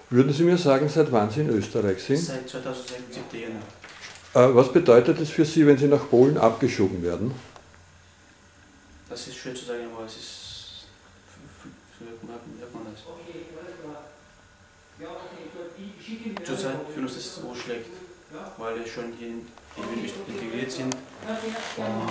Würden Sie mir sagen, seit wann Sie in Österreich sind? Seit 2007. Jänner. Was bedeutet es für Sie, wenn Sie nach Polen abgeschoben werden? Das ist schwer zu sagen, aber es ist. Wie hört man das? Zurzeit fühlen uns das so schlecht, weil wir schon hier integriert sind. Und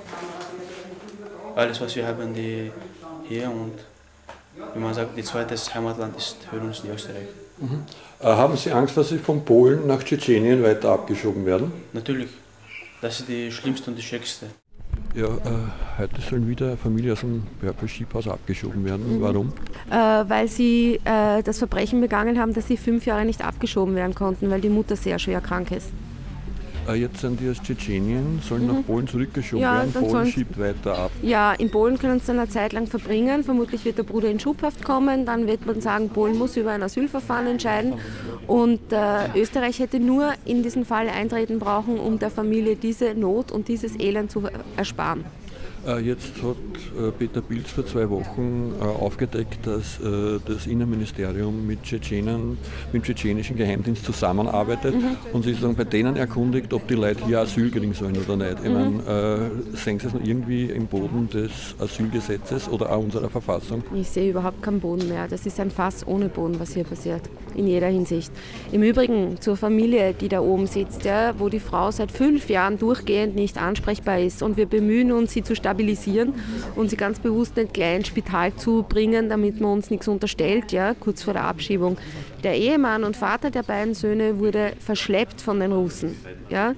alles, was wir haben, hier und wie man sagt, die zweite Heimatland ist für uns in Österreich. Mhm. Haben Sie Angst, dass Sie von Polen nach Tschetschenien weiter abgeschoben werden? Natürlich, das ist die schlimmste und die schrecklichste. Ja, heute sollen wieder eine Familie aus dem Purple Sheep House abgeschoben werden. Warum? Weil sie das Verbrechen begangen haben, dass sie 5 Jahre nicht abgeschoben werden konnten, weil die Mutter sehr schwer krank ist. Jetzt sind die aus Tschetschenien, sollen nach Polen zurückgeschoben werden. Polen schiebt weiter ab. Ja, in Polen können sie dann eine Zeit lang verbringen. Vermutlich wird der Bruder in Schubhaft kommen. Dann wird man sagen, Polen muss über ein Asylverfahren entscheiden. Und Österreich hätte nur in diesen Fall eintreten brauchen, um der Familie diese Not und dieses Elend zu ersparen. Jetzt hat Peter Pilz vor 2 Wochen aufgedeckt, dass das Innenministerium mit dem tschetschenischen Geheimdienst zusammenarbeitet und sich bei denen erkundigt, ob die Leute hier Asyl kriegen sollen oder nicht. Ich meine, sehen Sie es noch irgendwie im Boden des Asylgesetzes oder auch unserer Verfassung? Ich sehe überhaupt keinen Boden mehr. Das ist ein Fass ohne Boden, was hier passiert, in jeder Hinsicht. Im Übrigen zur Familie, die da oben sitzt, ja, wo die Frau seit 5 Jahren durchgehend nicht ansprechbar ist und wir bemühen uns, sie zu stabilisieren und sie ganz bewusst nicht gleich ins Spital zu bringen, damit man uns nichts unterstellt, ja, kurz vor der Abschiebung. Der Ehemann und Vater der beiden Söhne wurde verschleppt von den Russen. Ja.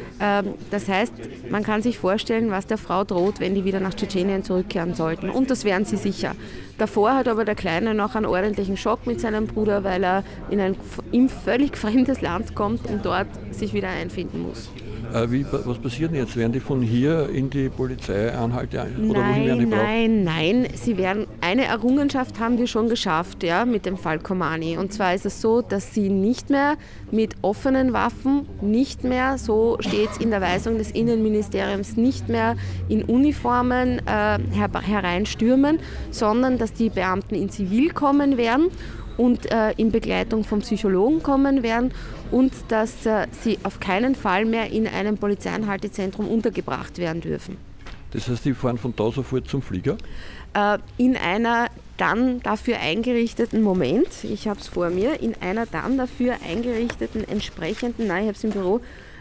Das heißt, man kann sich vorstellen, was der Frau droht, wenn die wieder nach Tschetschenien zurückkehren sollten. Und das wären sie sicher. Davor hat aber der Kleine noch einen ordentlichen Schock mit seinem Bruder, weil er in ein ihm völlig fremdes Land kommt und dort sich wieder einfinden muss. Was passiert denn jetzt? Werden die von hier in die Polizeianhalte oder wohin werden die gebracht? Nein. Eine Errungenschaft haben wir schon geschafft, ja, mit dem Fall Komani. Und zwar ist es so, dass sie nicht mehr mit offenen Waffen, nicht mehr, so steht es in der Weisung des Innenministeriums, nicht mehr in Uniformen hereinstürmen, sondern dass die Beamten in Zivil kommen werden und in Begleitung vom Psychologen kommen werden und dass sie auf keinen Fall mehr in einem Polizeianhaltezentrum untergebracht werden dürfen. Das heißt, die fahren von da sofort zum Flieger? In einer dann dafür eingerichteten ich habe es vor mir, in einer dann dafür eingerichteten entsprechenden, ich habe es im Büro,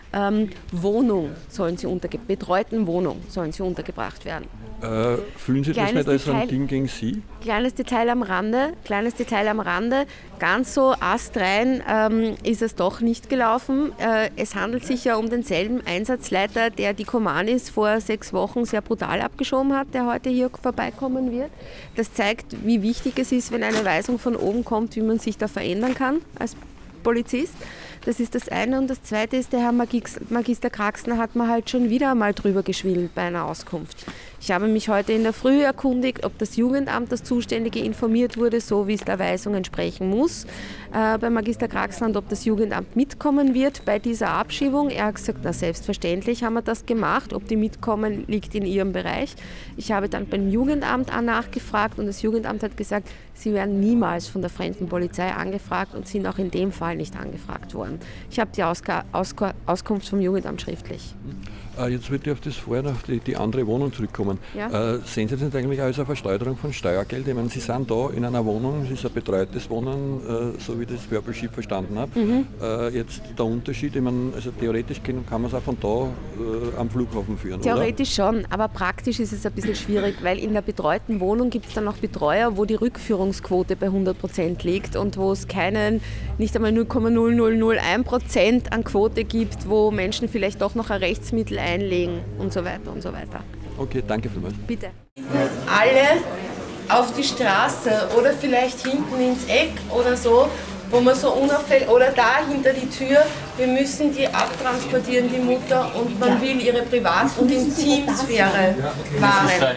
betreuten Wohnung sollen sie untergebracht werden. Fühlen Sie das nicht als ein Ding gegen Sie? Kleines Detail am Rande. Ganz so astrein ist es doch nicht gelaufen. Es handelt sich ja um denselben Einsatzleiter, der die Komanis vor 6 Wochen sehr brutal abgeschoben hat, der heute hier vorbeikommen wird. Das zeigt, wie wichtig es ist, wenn eine Weisung von oben kommt, wie man sich da verändern kann als Polizist. Das ist das eine. Und das zweite ist, der Herr Magister Kraxner hat mir halt schon wieder mal drüber geschwillt bei einer Auskunft. Ich habe mich heute in der Früh erkundigt, ob das Jugendamt, das Zuständige, informiert wurde, so wie es der Weisung entsprechen muss, bei Magister Kraxner, und ob das Jugendamt mitkommen wird bei dieser Abschiebung. Er hat gesagt, na selbstverständlich haben wir das gemacht. Ob die mitkommen, liegt in ihrem Bereich. Ich habe dann beim Jugendamt nachgefragt und das Jugendamt hat gesagt, sie werden niemals von der Fremdenpolizei angefragt und sind auch in dem Fall nicht angefragt worden. Ich habe die Auskunft vom Jugendamt schriftlich. Jetzt würde ich auf das vorher auf die andere Wohnung zurückkommen. Ja? Sehen Sie das nicht eigentlich als eine Versteuerung von Steuergeld? Ich meine, Sie sind da in einer Wohnung, es ist ein betreutes Wohnen, so wie ich das Purple Sheep verstanden habe. Jetzt der Unterschied, ich meine, also theoretisch kann man es auch von da am Flughafen führen, theoretisch oder? Schon, aber praktisch ist es ein bisschen schwierig, weil in der betreuten Wohnung gibt es dann noch Betreuer, wo die Rückführungsquote bei 100% liegt und wo es nicht einmal 0,0001% an Quote gibt, wo Menschen vielleicht doch noch ein Rechtsmittel einlegen und so weiter und so weiter. Okay, danke vielmals. Bitte. Alle auf die Straße oder vielleicht hinten ins Eck oder so, wo man so unauffällig, oder da hinter die Tür, wir müssen die abtransportieren, die Mutter, und man will ihre Privat- und Intimsphäre wahren.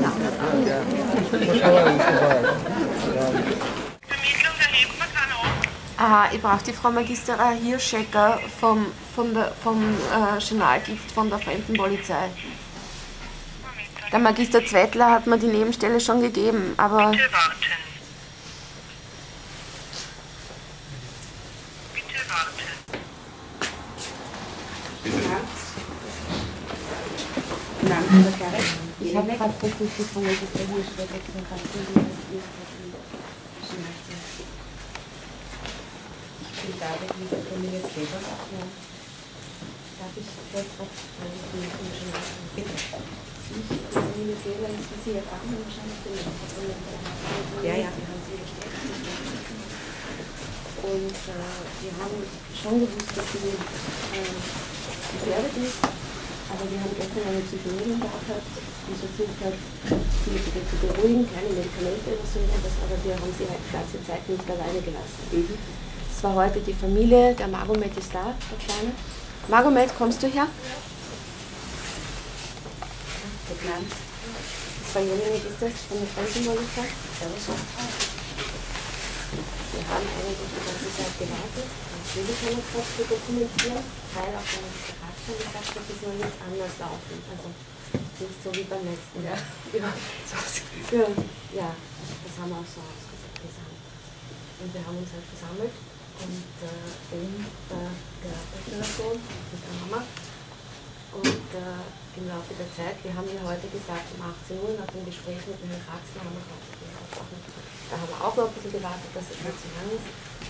Aha, ich brauche die Frau Magister Hirschecker vom Journaldienst von der Fremdenpolizei. Der Magister Zwettler hat mir die Nebenstelle schon gegeben, aber... Bitte warten. gerade versucht, die von der hier steht, ich bin David mit der Familie Kleber. Darf ich kurz was bitte? Ich bin Familie Kleber, ist für Sie erfahren wahrscheinlich. Ja, wir haben Sie gesteckt. Und wir haben schon gewusst, dass sie gefährdet ist, aber wir haben gestern eine Psychologin da gehabt, die versucht hat, sie wieder zu beruhigen, keine Medikamente oder so etwas, aber wir haben sie halt die ganze Zeit nicht alleine gelassen. Es war heute die Familie, der Magomed ist da, der Kleine. Magomed, kommst du her? Der Kleine. Das war Jelinek, ist das von der Fremdenpolizei? Wir haben eigentlich die ganze Zeit gewartet, natürlich haben wir gesagt, zu dokumentieren, weil auch der Charakter gesagt hat, das soll jetzt anders laufen. Also nicht so wie beim letzten Mal. Ja, das haben wir auch so ausgesagt. Und wir haben uns halt versammelt und der Person mit der Mama. Und im Laufe der Zeit, wir haben ja heute gesagt, um 18 Uhr nach dem Gespräch mit dem Herrn Kraxler haben wir aufwachen. Da haben wir auch noch ein bisschen gewartet, dass es nicht zu lang ist.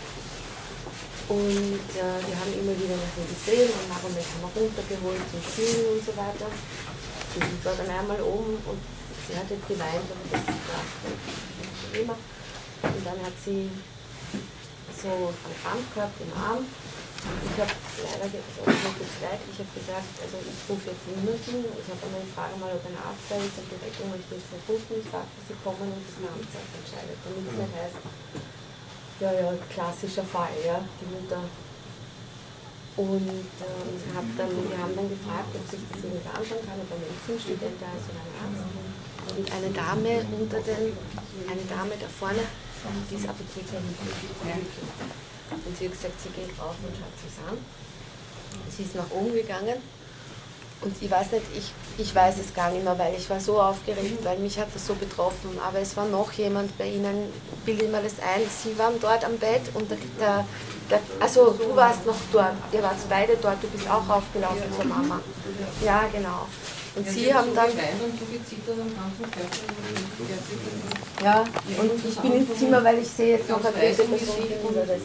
Und wir haben immer wieder nach ihm gesehen und Magomed haben wir runtergeholt zum Spielen und so weiter. Sie war dann einmal oben und sie hat jetzt geweint, aber das war immer. Und dann hat sie so einen Krampf gehabt im Arm. Ich habe leider gesagt, ich habe gesagt, also ich rufe jetzt niemanden. Ich habe einmal gefragt, ob ein Arzt da ist und die Rettung möchte jetzt nicht rufen. Ich sage, dass sie kommen und das Amtsarzt entscheidet, damit es nicht heißt, klassischer Fall, ja, die Mutter. Und wir haben dann gefragt, ob sich das jemand anschauen kann, ob ein Medizinstudent da ist oder ein Arzt. Und eine Dame da vorne, die ist Apothekerin. Und sie hat gesagt, sie geht rauf und schaut sich an. Sie ist nach oben gegangen. Und ich weiß nicht, ich weiß es gar nicht mehr, weil ich war so aufgeregt, weil mich hat das so betroffen. Aber es war noch jemand bei Ihnen, bilde ich mir das ein, Sie waren dort am Bett und also du warst noch dort, ihr wart beide dort, du bist auch aufgelaufen zur Mama. Ja, genau. Und Sie haben dann... Ja, und ich bin ins Zimmer, weil ich sehe jetzt noch eine dritte Person gegenüber das.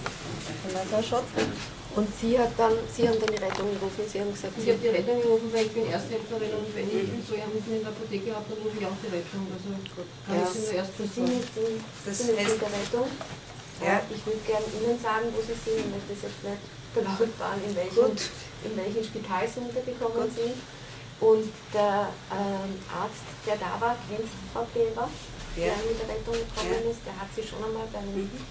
Und Sie haben dann die Rettung gerufen, Sie haben gesagt... Ich habe die Rettung gerufen, weil ich bin Ersthelferin und wenn ich so jemanden in der Apotheke habe, dann rufe ich auch die Rettung. Also kann ich Sie nur erst versuchen. Sie sind jetzt in der Rettung. Ja. Ich würde gerne Ihnen sagen, wo Sie sind, ich möchte das jetzt nicht verlautbaren, in welchem Spital Sie untergekommen sind. Und der Arzt, der da war, kennt Frau Kleber, der mit der Rettung gekommen ist, der hat sie schon einmal beim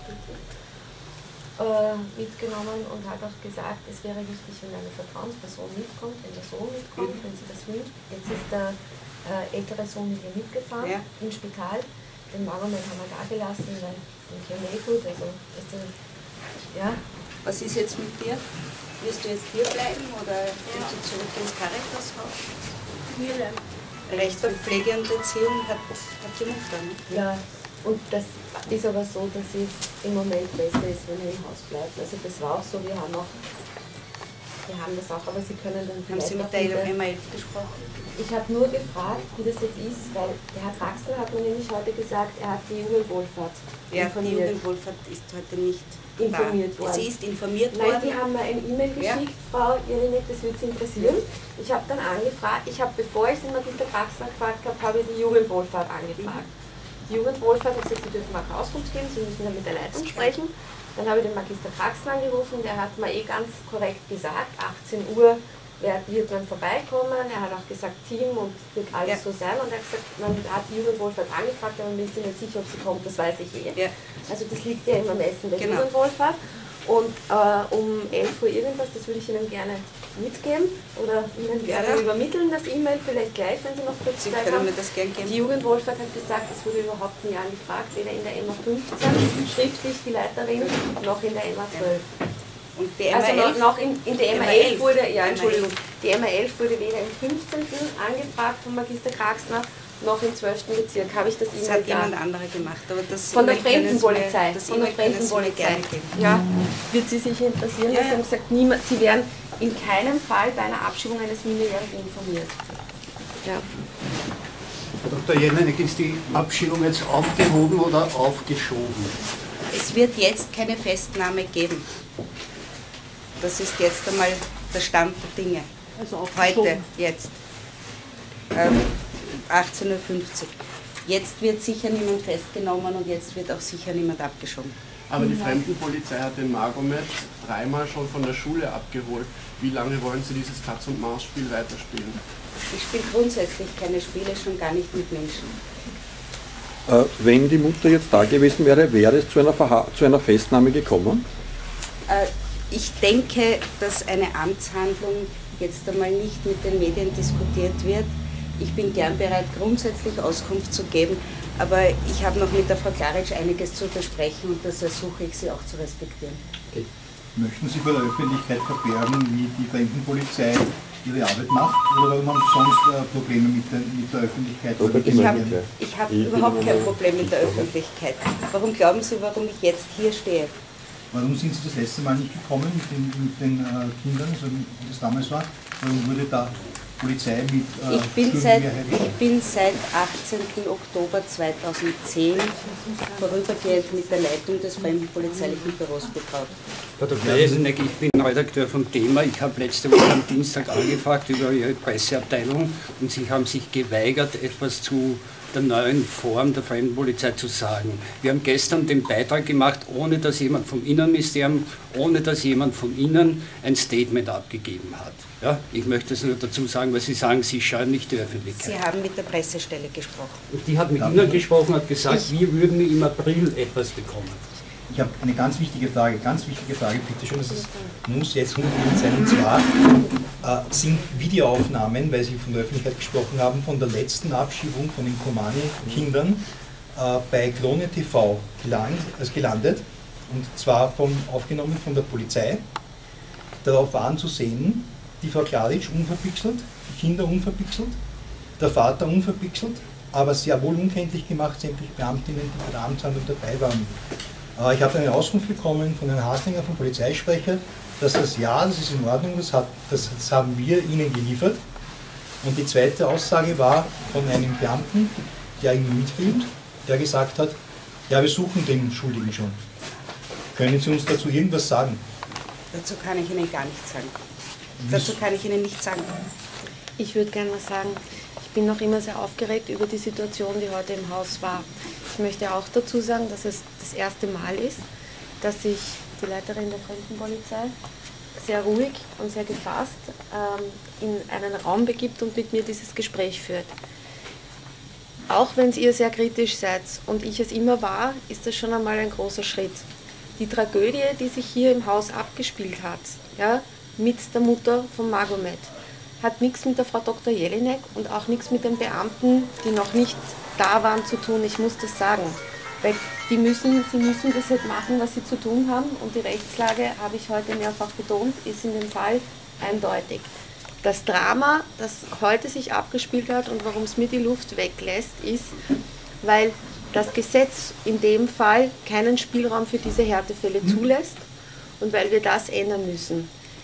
mitgenommen und hat auch gesagt, es wäre wichtig, wenn eine Vertrauensperson mitkommt, wenn der Sohn mitkommt, wenn sie das wünscht. Jetzt ist der ältere Sohn mit ihr mitgefahren ins Spital. Den Magomed haben wir da gelassen, weil ich ja nicht gut, also ja. Was ist jetzt mit dir? Wirst du jetzt hier bleiben oder gehst du zurück ins Caritashaus? Hier bleiben. Recht auf Pflege und Erziehung hat die Mutter, ne? Ja, und das ist aber so, dass es im Moment besser ist, wenn er im Haus bleibt. Also das war auch so, wir haben das auch, aber Sie können dann Haben Sie mit der MA11 gesprochen? Ich habe nur gefragt, wie das jetzt ist, weil der Herr Kraxler hat mir nämlich heute gesagt, er hat die Jugendwohlfahrt informiert. Die Jugendwohlfahrt ist heute nicht informiert worden. Sie ist informiert worden? Nein, die haben mir ein E-Mail geschickt, Frau Jelinek, das würde Sie interessieren. Ich habe dann angefragt, bevor ich den Magister Kraxler gefragt habe, habe ich die Jugendwohlfahrt angefragt. Die Jugendwohlfahrt hat gesagt, Sie dürfen auch Auskunft geben, Sie müssen dann mit der Leitung sprechen. Dann habe ich den Magister Kraxler angerufen, der hat mir ganz korrekt gesagt, 18 Uhr wird man vorbeikommen. Er hat auch gesagt, Team und wird alles so sein. Und er hat gesagt, man hat die Jugendwohlfahrt angefragt, aber man ist nicht sicher, ob sie kommt, das weiß ich eh. Ja. Also das liegt ja im Ermessen der Jugendwohlfahrt. Und um 11 Uhr irgendwas, das würde ich Ihnen gerne mitgeben oder Ihnen gerne übermitteln, das E-Mail, vielleicht gleich, wenn Sie noch kurz Zeit haben. Mir das gern geben. Die Jugendwohlfahrt hat gesagt, es wurde überhaupt nie angefragt, weder in der MA 15 schriftlich die Leiterin, noch in der MA 12. Und die MA also 11? noch in der MA 11 wurde, Entschuldigung, die MA 11 wurde weder im 15. angefragt von Magister Kraxler, noch im 12. Bezirk. Habe ich das E-Mail hat jemand anderer gemacht, aber das von der Fremdenpolizei. Von der Fremdenpolizei. Ja, wird Sie sich interessieren? Ja, Sie haben gesagt, Sie werden in keinem Fall bei einer Abschiebung eines Minderjährigen informiert. Ja. Frau Dr. Jelinek, ist die Abschiebung jetzt aufgehoben oder aufgeschoben? Es wird jetzt keine Festnahme geben. Das ist jetzt einmal der Stand der Dinge. Also Heute, jetzt. 18:50 Uhr. Jetzt wird sicher niemand festgenommen und jetzt wird auch sicher niemand abgeschoben. Aber die Fremdenpolizei hat den Magomed dreimal schon von der Schule abgeholt. Wie lange wollen Sie dieses Katz-und-Maus-Spiel weiterspielen? Ich spiele grundsätzlich keine Spiele, schon gar nicht mit Menschen. Wenn die Mutter jetzt da gewesen wäre, wäre es zu einer Festnahme gekommen? Ich denke, dass eine Amtshandlung jetzt einmal nicht mit den Medien diskutiert wird. Ich bin gern bereit, grundsätzlich Auskunft zu geben, aber ich habe noch mit der Frau Klaric einiges zu besprechen und das ersuche ich Sie auch zu respektieren. Okay. Möchten Sie vor der Öffentlichkeit verbergen, wie die Fremdenpolizei ihre Arbeit macht, oder warum haben Sie sonst Probleme mit der Öffentlichkeit? Ich habe überhaupt kein Problem mit der Öffentlichkeit. Warum glauben Sie, warum ich jetzt hier stehe? Warum sind Sie das letzte Mal nicht gekommen mit den Kindern, so wie das damals war? Warum wurde da Polizei mit Ich bin seit 18. Oktober 2010 vorübergehend mit der Leitung des Fremdenpolizeilichen Büros betraut. Frau Dr. Jelinek, ich bin Redakteur vom Thema. Ich habe letzte Woche am Dienstag angefragt über Ihre Presseabteilung und Sie haben sich geweigert, etwas zu der neuen Form der Fremdenpolizei zu sagen. Wir haben gestern den Beitrag gemacht, ohne dass jemand vom Innenministerium, ohne dass jemand von Ihnen ein Statement abgegeben hat. Ja, ich möchte es nur dazu sagen, weil Sie sagen, Sie scheuen nicht die Öffentlichkeit. Sie haben mit der Pressestelle gesprochen. Und die hat mit Ihnen gesprochen, hat gesagt, wir würden im April etwas bekommen. Ich habe eine ganz wichtige Frage, bitte schön, das muss jetzt unbedingt sein, und zwar sind Videoaufnahmen, weil Sie von der Öffentlichkeit gesprochen haben, von der letzten Abschiebung von den Kobani-Kindern bei Krone TV gelandet, und zwar aufgenommen von der Polizei. Darauf waren zu sehen, die Frau Klaric unverpixelt, die Kinder unverpixelt, der Vater unverpixelt, aber sehr wohl unkenntlich gemacht, sämtliche Beamtinnen, die bei der Amtshandlung dabei waren. Ich habe eine Auskunft bekommen von Herrn Haslinger, vom Polizeisprecher, dass das ist in Ordnung, das haben wir Ihnen geliefert. Und die zweite Aussage war von einem Beamten, der ihn mitfilmt, der gesagt hat, ja, wir suchen den Schuldigen schon. Können Sie uns dazu irgendwas sagen? Dazu kann ich Ihnen gar nichts sagen. Dazu kann ich Ihnen nichts sagen. Ich würde gerne was sagen. Ich bin noch immer sehr aufgeregt über die Situation, die heute im Haus war. Ich möchte auch dazu sagen, dass es das erste Mal ist, dass sich die Leiterin der Fremdenpolizei sehr ruhig und sehr gefasst in einen Raum begibt und mit mir dieses Gespräch führt. Auch wenn ihr sehr kritisch seid und ich es immer war, ist das schon einmal ein großer Schritt. Die Tragödie, die sich hier im Haus abgespielt hat, ja, mit der Mutter von Magomed, hat nichts mit der Frau Dr. Jelinek und auch nichts mit den Beamten, die noch nicht da waren, zu tun. Ich muss das sagen, weil sie müssen das halt machen, was sie zu tun haben, und die Rechtslage, habe ich heute mehrfach betont, ist in dem Fall eindeutig. Das Drama, das heute sich abgespielt hat und warum es mir die Luft weglässt, ist, weil das Gesetz in dem Fall keinen Spielraum für diese Härtefälle zulässt und weil wir das ändern müssen.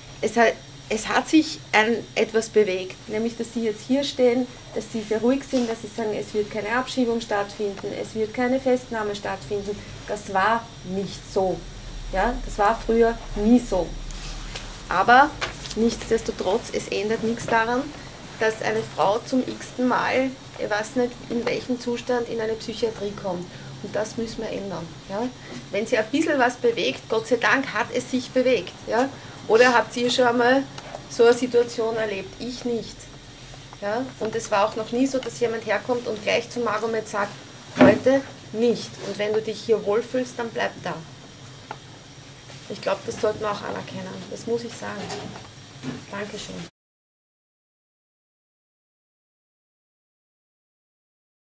Es hat sich etwas bewegt, nämlich dass Sie jetzt hier stehen, dass Sie sehr ruhig sind, dass Sie sagen, es wird keine Abschiebung stattfinden, es wird keine Festnahme stattfinden. Das war nicht so. Ja? Das war früher nie so. Aber nichtsdestotrotz, es ändert nichts daran, dass eine Frau zum x-ten Mal, ich weiß nicht in welchem Zustand, in eine Psychiatrie kommt. Und das müssen wir ändern. Ja? Wenn sich ein bisschen was bewegt, Gott sei Dank hat es sich bewegt. Ja? Oder habt ihr schon einmal so eine Situation erlebt? Ich nicht. Ja? Und es war auch noch nie so, dass jemand herkommt und gleich zum Magomed sagt, heute nicht. Und wenn du dich hier wohlfühlst, dann bleib da. Ich glaube, das sollten wir auch anerkennen. Das muss ich sagen. Dankeschön.